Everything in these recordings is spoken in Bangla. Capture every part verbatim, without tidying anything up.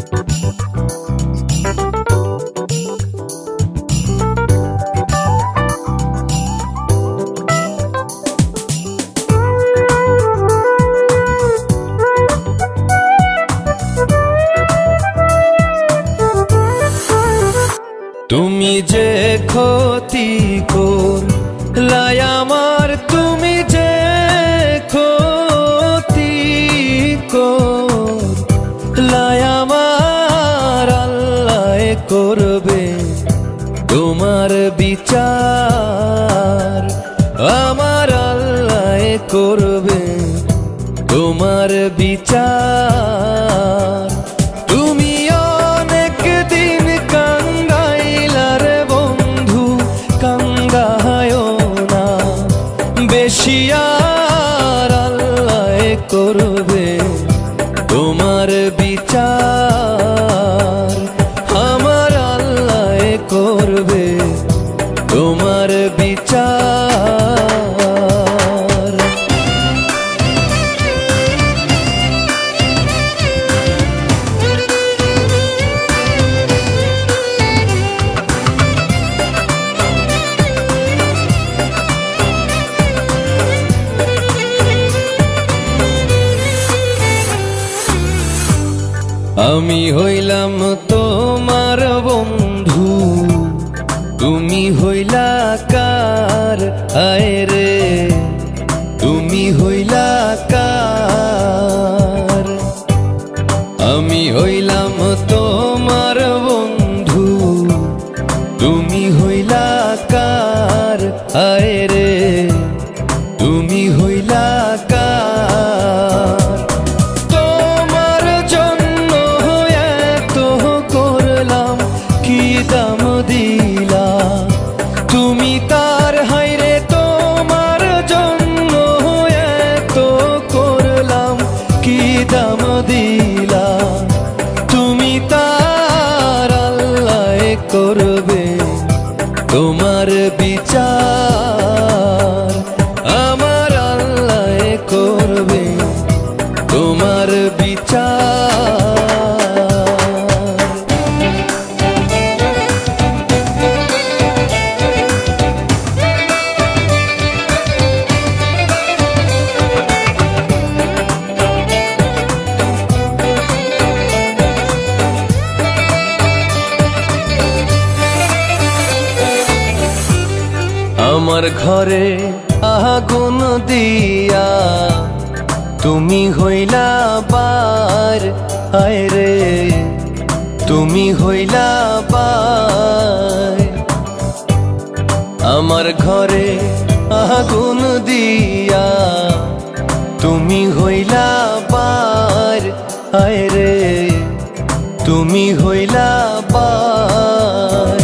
তুমি যে ক্ষতি করলাই আমার, তুমি যে ক্ষতি করলাই আমার, আল্লাহ করবে তোমার বিচার। আমার আল্লাহ করবে তোমার বিচার। তুমি অনেক দিন কান্দাইলার বন্ধু, কান্দায়ও না বেশি, আর আল্লাহ করবে তোমার বিচার। আমার আল্লাহ করবে তোমার বিচার। আমি হইলাম তোমার বন্ধু, তুমি হইলা কার? আয় রে তুমি হইলা কার? আমি হইলাম তোমার বন্ধু, তুমি হইলা কার? আয় রে তুমি হইলা কার? দাম দিলা তুমি তার, হাইরে তোমার জন্য এত করলাম কি দাম দিলা তুমি তার। আল্লাহ করবে তোমার বিচার। আমার আল্লাহ করবে তোমার বিচার। আমার ঘরে আগুন দিয়া তুমি হইলা বার, আয় রে তুমি হইলা বার। আমার ঘরে আগুন দিয়া তুমি হইলা বার, আয় রে তুমি হইলা বার।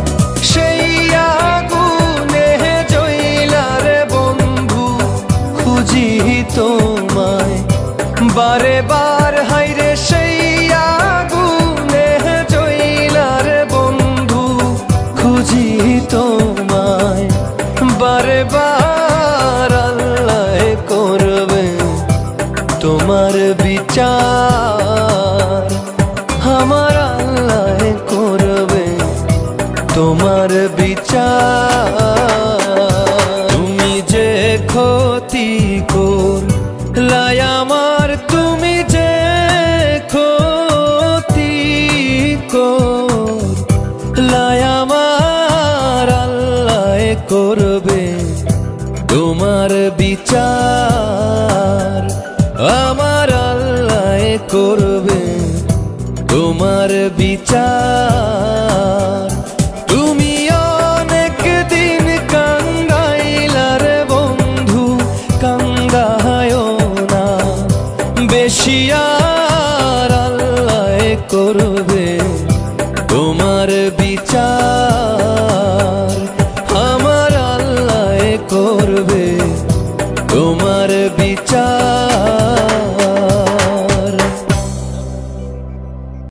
তোমায় বারে বার, হাইরে সেই আগুনে জইলার বন্ধু, খুঁজি তোমায় বারে বার। আল্লাহ করবে তোমার বিচার। আমার আল্লাহ করবে তোমার বিচার। তুমি যে ক্ষতি করলাই আমার, তুমি যে ক্ষতি করলাই আমার, আল্লাহ করবে তোমার বিচার। আমার আল্লাহ করবে তোমার বিচার। তুমি অনেক দিন কান্দাইলার বন্ধু, কান্দায়ও না বেশি, আর আল্লাহ করবে তোমার বিচার।